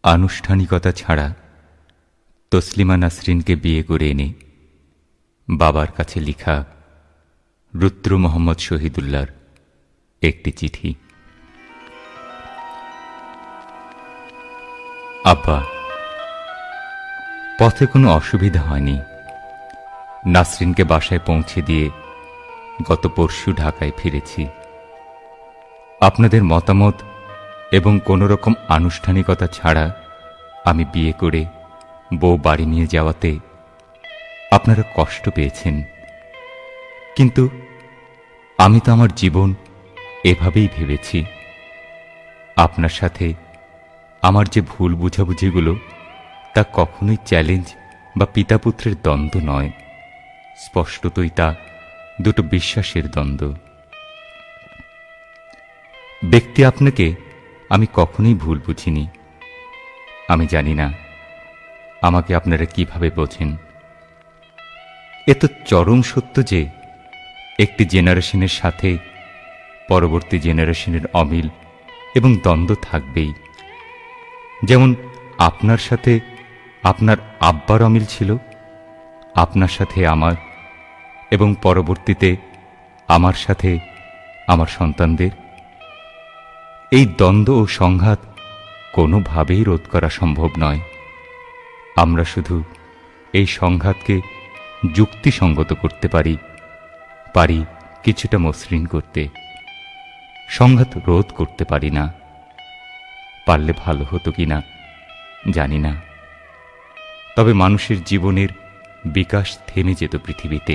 আনুষ্ঠানিকতা ছাড়া তসলিমা নাসরিনকে বিয়ে করে এনে বাবার কাছে লিখা রুদ্র মোহাম্মদ শহীদুল্লাহর একটি চিঠি। আব্বা, পথে কোনো অসুবিধা হয়নি। নাসরিনকে বাসায় পৌঁছে দিয়ে গত পরশু ঢাকায় ফিরেছি। আপনাদের মতামত এবং কোনো রকম আনুষ্ঠানিকতা ছাড়া আমি বিয়ে করে বউ বাড়ি নিয়ে যাওয়াতে আপনারা কষ্ট পেয়েছেন, কিন্তু আমি তো আমার জীবন এভাবেই ভেবেছি। আপনার সাথে আমার যে ভুল বুঝাবুঝিগুলো তা কখনোই চ্যালেঞ্জ বা পিতাপুত্রের দ্বন্দ্ব নয়, স্পষ্টতই তা দুটো বিশ্বাসের দ্বন্দ্ব। ব্যক্তি আপনাকে আমি কখনোই ভুল বুঝিনি। আমি জানি না আমাকে আপনারা কিভাবে বোঝেন। এ তো চরম সত্য যে একটি জেনারেশনের সাথে পরবর্তী জেনারেশনের অমিল এবং দ্বন্দ্ব থাকবেই। যেমন আপনার সাথে আপনার আব্বার অমিল ছিল, আপনার সাথে আমার, এবং পরবর্তীতে আমার সাথে আমার সন্তানদের। এই দ্বন্দ্ব ও সংঘাত কোনোভাবেই রোধ করা সম্ভব নয়। আমরা শুধু এই সংঘাতকে যুক্তিসঙ্গত করতে পারি কিছুটা মসৃণ করতে। সংঘাত রোধ করতে পারি না। পারলে ভালো হতো কিনা জানি না, তবে মানুষের জীবনের বিকাশ থেমে যেত পৃথিবীতে।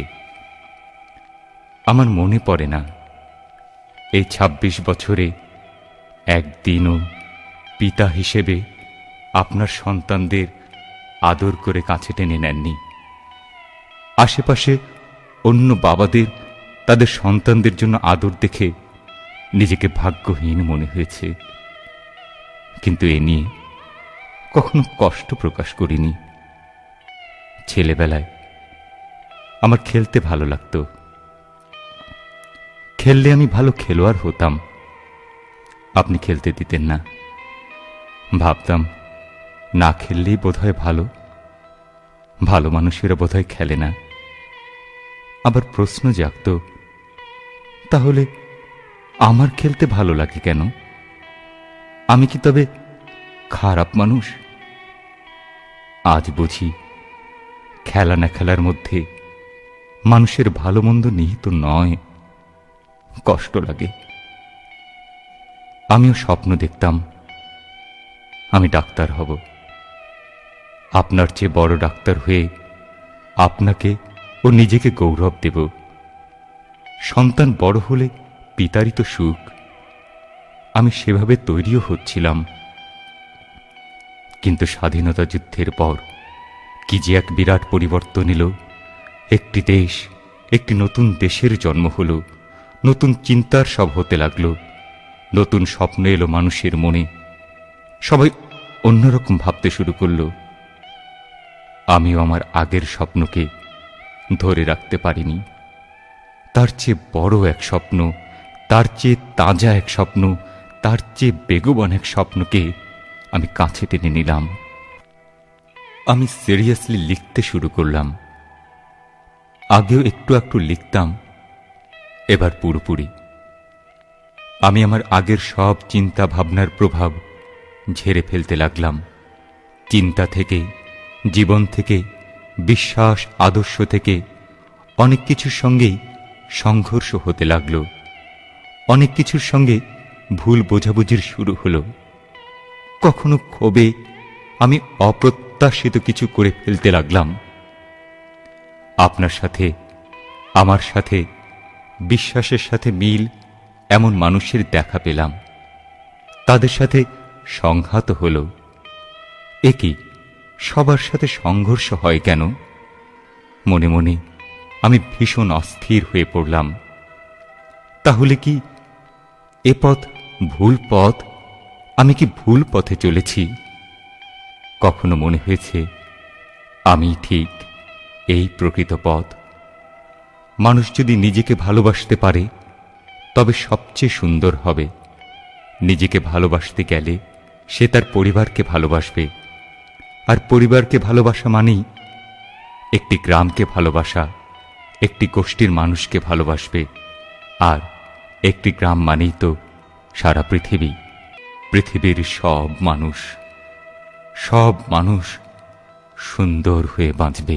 আমার মনে পড়ে না এই ২৬ বছরে একদিনও পিতা হিসেবে আপনার সন্তানদের আদর করে কাছে টেনে নেননি। আশেপাশে অন্য বাবাদের তাদের সন্তানদের জন্য আদর দেখে নিজেকে ভাগ্যহীন মনে হয়েছে, কিন্তু এ নিয়ে কখনো কষ্ট প্রকাশ করিনি। ছেলেবেলায় আমার খেলতে ভালো লাগতো। খেললে আমি ভালো খেলোয়াড় হতাম। আপনি খেলতে দিতেন না। ভাবতাম না খেললেই বোধহয় ভালো। ভালো মানুষেরা বোধহয় খেলে না। আবার প্রশ্ন জাগত, তাহলে আমার খেলতে ভালো লাগে কেন? আমি কি তবে খারাপ মানুষ? আজ বুঝি খেলা না খেলার মধ্যে মানুষের ভালো মন্দ নিহিত নয়। কষ্ট লাগে। আমিও স্বপ্ন দেখতাম আমি ডাক্তার হব। আপনার চেয়ে বড় ডাক্তার হয়ে আপনাকে ও নিজেকে গৌরব দেব। সন্তান বড় হলে পিতারই তো সুখ। আমি সেভাবে তৈরিও হচ্ছিলাম। কিন্তু স্বাধীনতা যুদ্ধের পর কি যে এক বিরাট পরিবর্তন এলো। একটি দেশ, একটি নতুন দেশের জন্ম হলো। নতুন চিন্তার সব হতে লাগলো। নতুন স্বপ্ন এলো মানুষের মনে। সবাই অন্যরকম ভাবতে শুরু করল। আমিও আমার আগের স্বপ্নকে ধরে রাখতে পারিনি। তার চেয়ে বড় এক স্বপ্ন, তার চেয়ে তাজা এক স্বপ্ন, তার চেয়ে বেগবান এক স্বপ্নকে আমি কাছে টেনে নিলাম। আমি সিরিয়াসলি লিখতে শুরু করলাম। আগেও একটু একটু লিখতাম, এবার পুরোপুরি। আমি আমার আগের সব চিন্তা ভাবনার প্রভাব ঝেড়ে ফেলতে লাগলাম। চিন্তা থেকে, জীবন থেকে, বিশ্বাস আদর্শ থেকে অনেক কিছুর সঙ্গেই সংঘর্ষ হতে লাগলো। অনেক কিছুর সঙ্গে ভুল বোঝাবুঝির শুরু হলো। কখনো ক্ষোভে আমি অপ্রত্যাশিত কিছু করে ফেলতে লাগলাম। আপনার সাথে, আমার সাথে, বিশ্বাসের সাথে মিল এমন মানুষের দেখা পেলাম। তাদের সাথে সংঘাত হল। একই সবার সাথে সংঘর্ষ হয় কেন? মনে মনে আমি ভীষণ অস্থির হয়ে পড়লাম। তাহলে কি এ পথ ভুল পথ? আমি কি ভুল পথে চলেছি? কখনো মনে হয়েছে আমি ঠিক, এই প্রকৃত পথ। মানুষ যদি নিজেকে ভালোবাসতে পারে তবে সবচেয়ে সুন্দর হবে। নিজেকে ভালোবাসতে গেলে সে তার পরিবারকে ভালোবাসবে, আর পরিবারকে ভালোবাসা মানেই একটি গ্রামকে ভালোবাসা, একটি গোষ্ঠীর মানুষকে ভালোবাসবে। আর একটি গ্রাম মানেই তো সারা পৃথিবী, পৃথিবীর সব মানুষ সুন্দর হয়ে বাঁচবে।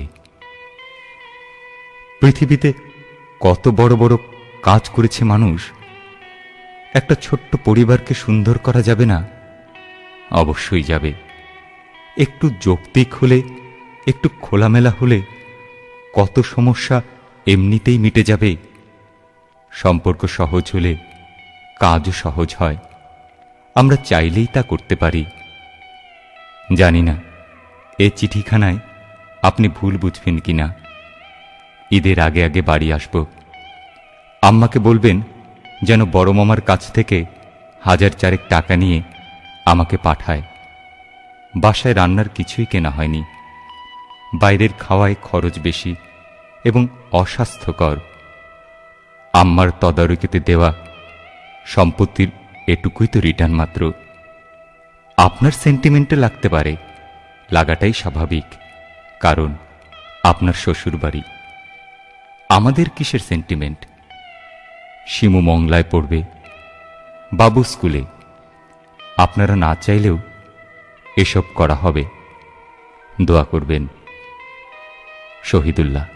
পৃথিবীতে কত বড় বড় কাজ করেছে মানুষ, একটা ছোট্ট পরিবারকে সুন্দর করা যাবে না? অবশ্যই যাবে। একটু যৌক্তিক হলে, একটু খোলামেলা হলে কত সমস্যা এমনিতেই মিটে যাবে। সম্পর্ক সহজ হলে কাজও সহজ হয়, আমরা চাইলেই তা করতে পারি। জানি না এ চিঠিখানায় আপনি ভুল বুঝবেন কিনা। ঈদের আগে আগে বাড়ি আসব। আম্মাকে বলবেন যেন বড় মামার কাছ থেকে 1000 টাকা নিয়ে আমাকে পাঠায়। বাসায় রান্নার কিছুই কেনা হয়নি, বাইরের খাওয়ায় খরচ বেশি এবং অস্বাস্থ্যকর। আম্মার তদারকিতে দেওয়া সম্পত্তির এটুকুই তো রিটার্ন মাত্র। আপনার সেন্টিমেন্টে লাগতে পারে, লাগাটাই স্বাভাবিক, কারণ আপনার শ্বশুরবাড়ি। আমাদের কিসের সেন্টিমেন্ট? শিমু মংলায় পড়বে, বাবু স্কুলে। আপনারা না চাইলেও এসব করা হবে। দোয়া করবেন। শহীদুল্লাহ।